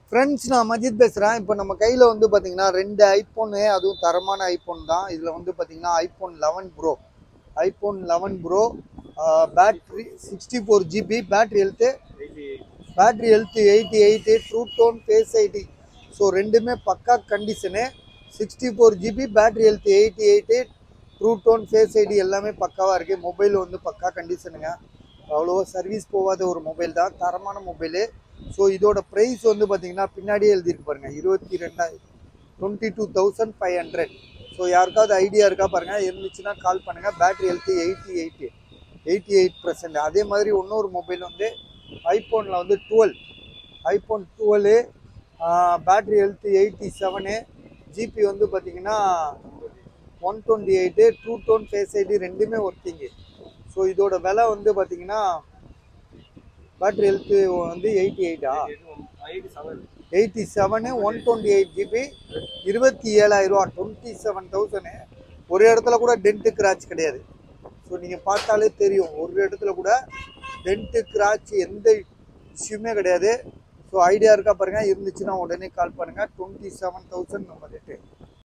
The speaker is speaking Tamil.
ஃப்ரெண்ட்ஸ், நான் மஜித் பேசுகிறேன். இப்போ நம்ம கையில் வந்து பார்த்தீங்கன்னா 2 ஐஃபோனு, அதுவும் தரமான ஐஃபோன் தான். இதில் வந்து பார்த்தீங்கன்னா iPhone 11 pro, iPhone 11 pro, battery 64 GB, battery health 88, true tone, face ID. So ரெண்டுமே பக்கா condition. 64 GB, battery health 88, true tone, face ID எல்லாமே பக்காவாக இருக்குது. மொபைல் வந்து பக்கா கண்டிஷனுங்க. அவ்வளோவா சர்வீஸ் போகாத ஒரு மொபைல் தான், தரமான மொபைலு. ஸோ இதோட ப்ரைஸ் வந்து பார்த்தீங்கன்னா பின்னாடியே எழுதியிருக்கு பாருங்கள், 22,500. ஸோ யாருக்காவது ஐடியா இருக்கா பாருங்கள், இருந்துச்சுன்னா கால் பண்ணுங்கள். Battery health 88%. அதே மாதிரி இன்னொரு மொபைல் வந்து ஐஃபோனில் வந்து 12, ஐஃபோன் 12, பேட்ரி ஹெல்த்து 87, ஜிபி வந்து பார்த்தீங்கன்னா 128, ட்ரூ டோன், ஃபேஸ் ஐடி ரெண்டுமே ஒர்க்கிங்கு. ஸோ இதோட விலை வந்து பார்த்தீங்கன்னா பேட்ரி ஹெல்த்து வந்து 87, 128 GB, 27,000, 27,000. ஒரு இடத்துல கூட டென்ட்டு கிராச் கிடையாது. ஸோ நீங்கள் பார்த்தாலே தெரியும், ஒரு இடத்துல கூட டென்ட்டு கிராச் எந்த இஷ்யூமே கிடையாது. ஸோ ஐடியா இருக்கா பாருங்கள், இருந்துச்சுன்னா உடனே கால் பண்ணுங்கள். 27,000 நம்ம ரேட்டு.